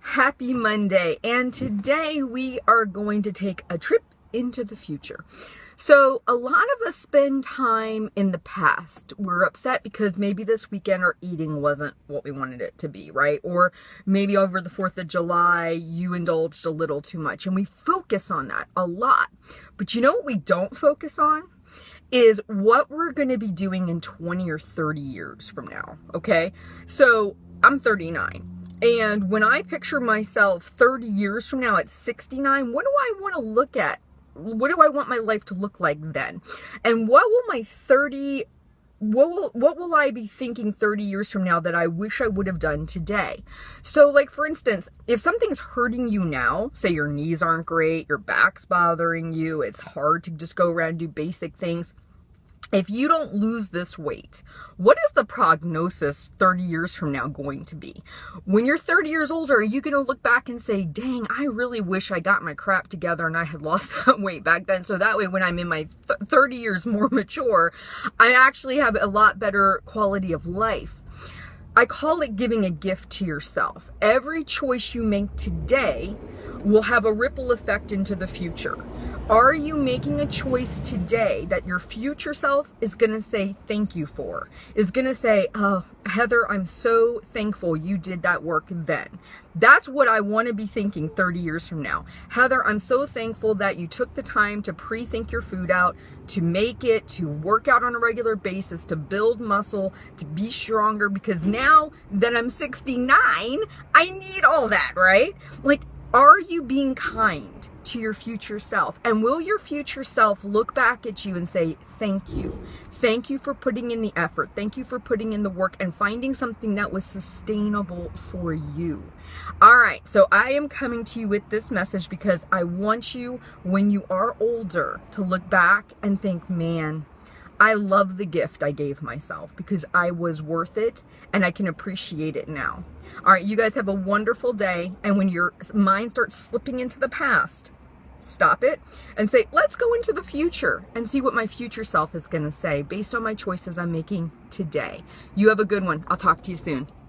Happy Monday, and today we are going to take a trip into the future. So a lot of us spend time in the past. We're upset because maybe this weekend our eating wasn't what we wanted it to be, right? Or maybe over the 4th of July, you indulged a little too much, and we focus on that a lot. But you know what we don't focus on? Is what we're going to be doing in 20 or 30 years from now, okay? So I'm 39. And when I picture myself 30 years from now at 69, what do I want to look at? What do I want my life to look like then? And what will I be thinking 30 years from now that I wish I would have done today? So like, for instance, if something's hurting you now, say your knees aren't great, your back's bothering you, it's hard to just go around and do basic things. If you don't lose this weight, what is the prognosis 30 years from now going to be? When you're 30 years older, are you going to look back and say, dang, I really wish I got my crap together and I had lost that weight back then. So that way, when I'm in my 30 years more mature, I actually have a lot better quality of life. I call it giving a gift to yourself. Every choice you make today will have a ripple effect into the future. Are you making a choice today that your future self is going to say thank you for? Is going to say, oh, Heather, I'm so thankful you did that work then. That's what I want to be thinking 30 years from now. Heather, I'm so thankful that you took the time to pre-think your food out, to make it, to work out on a regular basis, to build muscle, to be stronger, because now that I'm 69, I need all that, right? Like, are you being kind to your future self? And will your future self look back at you and say, thank you. Thank you for putting in the effort. Thank you for putting in the work and finding something that was sustainable for you. All right, so I am coming to you with this message because I want you, when you are older, to look back and think, man, I love the gift I gave myself because I was worth it and I can appreciate it now. All right, you guys have a wonderful day. And when your mind starts slipping into the past, stop it and say, let's go into the future and see what my future self is going to say based on my choices I'm making today. You have a good one. I'll talk to you soon.